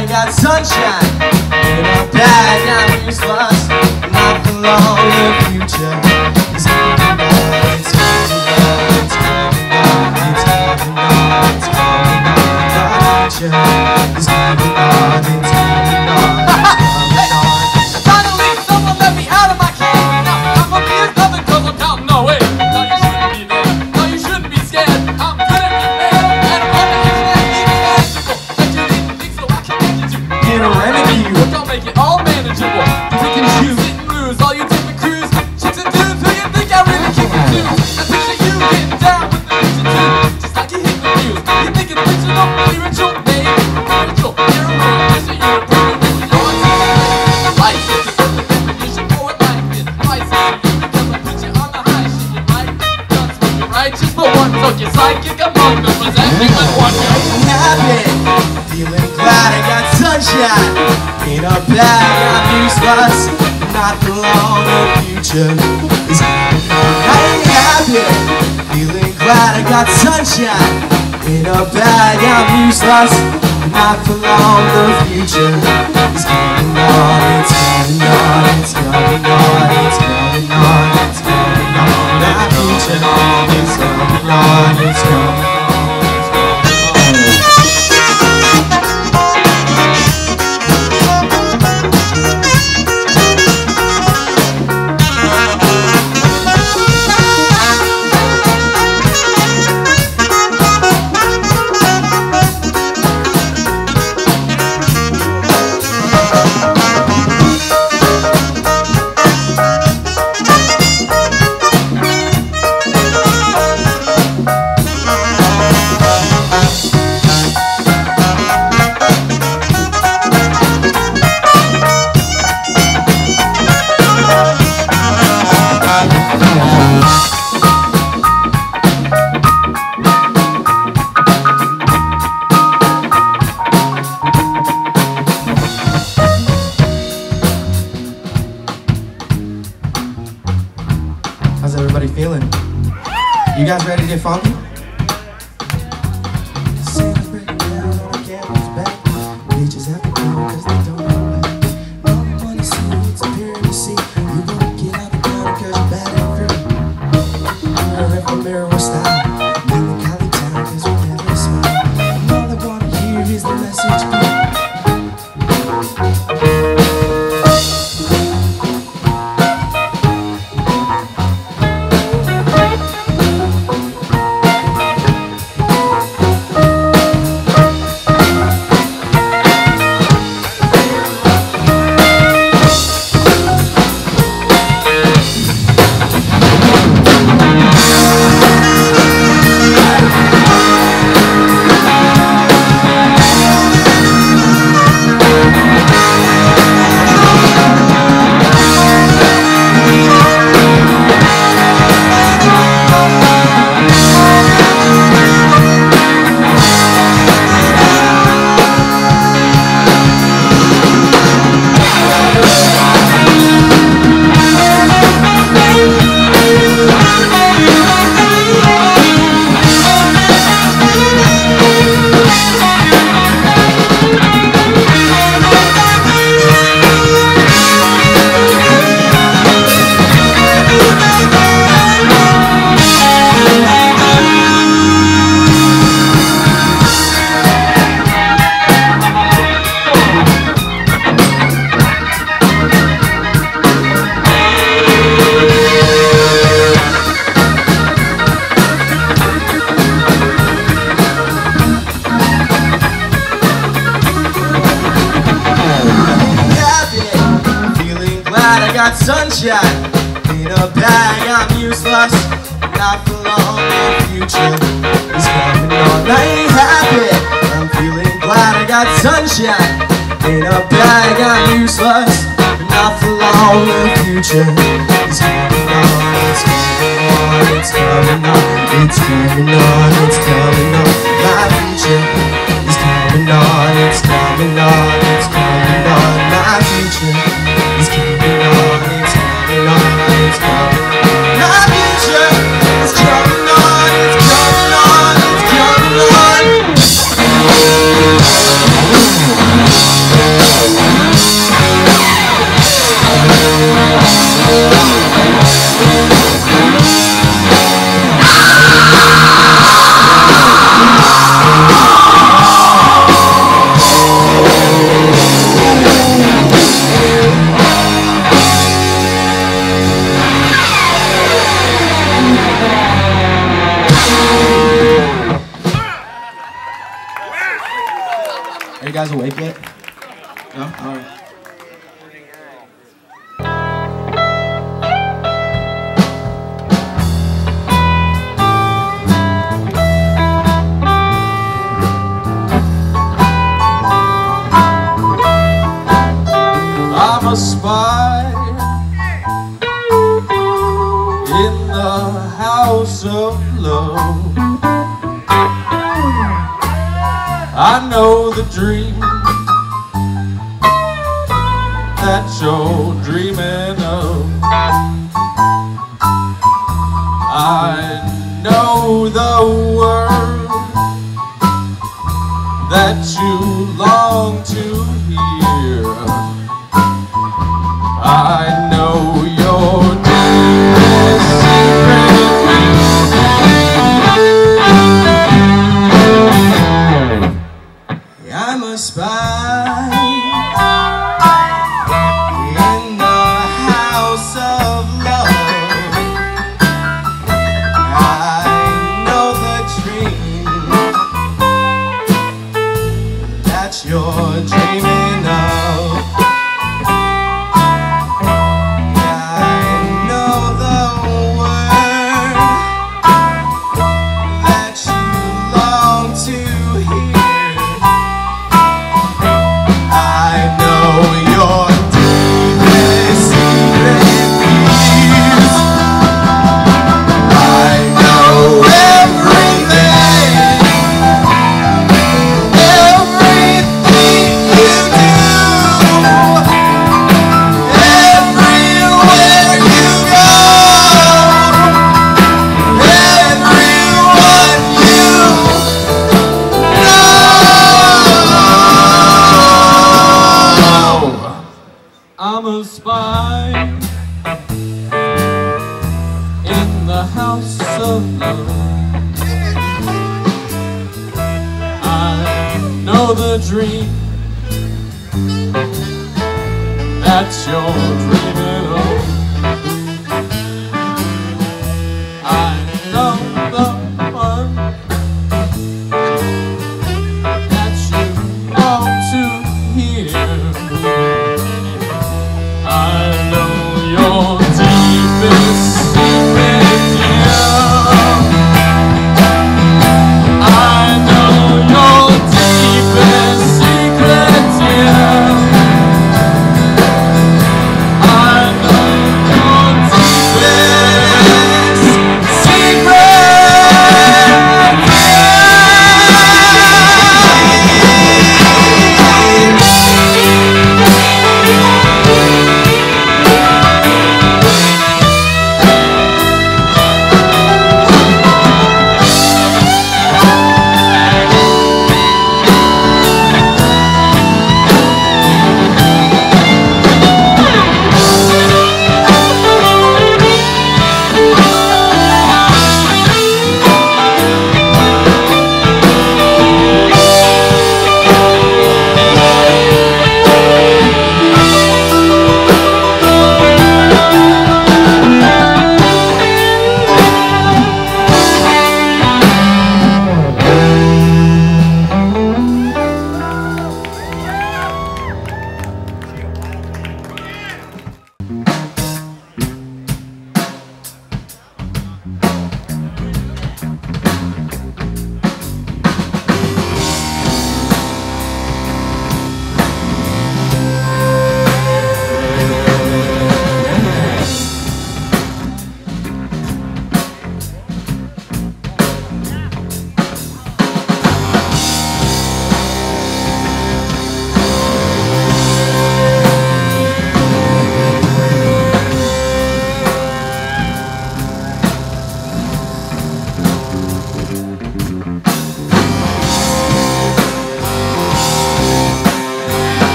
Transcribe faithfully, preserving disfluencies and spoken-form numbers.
glad I got sunshine in a bag. I'm useless, not for long. The future is coming on, it's coming on, it's coming on, it's coming on, it's coming on. The future is coming on, it's coming on, it's coming on. Finally, someone let me out of my cage. Now I'm abused of it 'cause I'm counting no way. No, you shouldn't be there. No, you shouldn't be scared. I'm good at repair, and I'm on the internet even magical. But you didn't think so, I can get you to Get a remedy. But don't make it all manageable. You can choose it and lose all you different crews. Chicks and dudes who you think I really kick it to. I picture you getting down with the picture too. Just like you hit the news. You think it's fictional, spiritual, maybe spiritual. You're a real picture, you're a pretty real. You're a life is just the definition for what life is. Life is you because I put you on the high shit. You might done something right just for one. So you're psychic among them, presenting with one. Happy, feeling glad I got sunshine in a bag. I'm useless, not for long. The future is coming on. I ain't happy, feeling glad I got sunshine in a bag. I'm useless, not for long. The future is coming on, it's coming on, it's coming on, it's coming on, it's coming on. The future is coming on, it's coming on. How's everybody feeling? You guys ready to get funky? Santa's breaking down on a camel's back. Bitches have to go 'cause they don't know back. All you wanna see, it's a pyramid seat. You gonna get out the counter 'cause you're bad and free. Mirror for mirror style. Melancholy town 'cause we never smile. And all I wanna hear is the message. I got sunshine in a bag. I'm useless, not for long. The future is coming on. I ain't happy, I'm feeling glad I got sunshine in a bag. I'm useless, not for long. The future is coming on. It's coming on, it's coming on, it's coming on, it's coming on. My future is coming on, it's coming on, it's coming on. My future is coming on, it's coming on, it's coming on. My future is coming on, it's coming on, it's coming on. Are you guys awake yet? No? All right. I'm a spy in the house of love. I know the dream that you're dreaming of. I know the word that you long to hear. I know your deepest secret. I'm a spy in the house of love. I know the dream that you're dreaming of. I'm a spy in the house of love. I know the dream that you're dreaming.